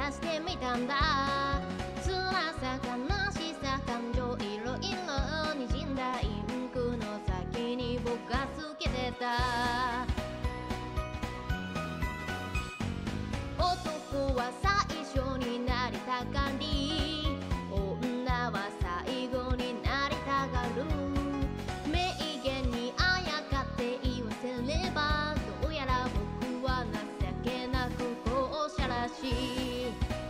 してみたんだ。辛さ悲しさ感情いろいろにじんだインクの先に僕がつけてた。男は最初になりたがり、女は最後になりたがる。名言にあやかって言わせれば、どうやら僕は情けなく後者らしい。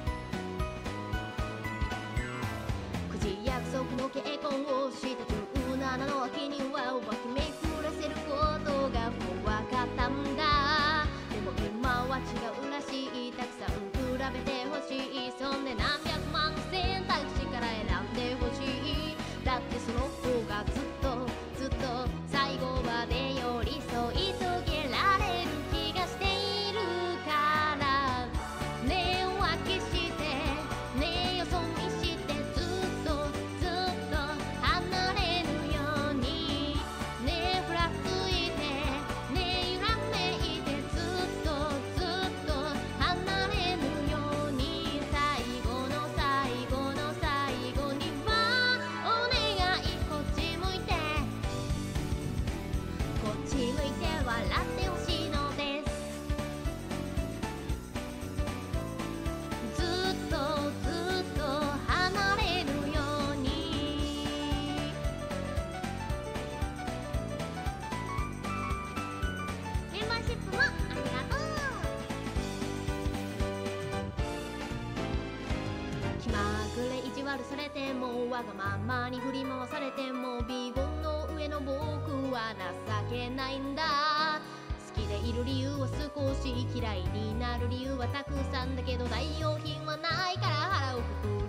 くじ約束の結婚をした17の秋にはわきめくらせることが怖かったんだ。でも今は違うらしい。たくさん比べてほしい。そんで何百万選択肢から選んでほしい。だってその方がずっとずっと最後まで寄り添い遂げられる気がしているから。ねえ浮気してねえよそ見してずっとずっと離れるように。ねえふらついてねえ揺らめいてずっとずっと離れるように。最後の最後の最後にはお願いこっち向いてこっち向いて笑ってほしいのです。ずっとずっと離れるように。メンバーシップもありがとう。気まぐれ意地悪されてもわがままに振り回されてもビゴンの上の僕は情けないんだ。好きでいる理由は少し嫌いになる理由はたくさんだけど代用品はないから腹をくく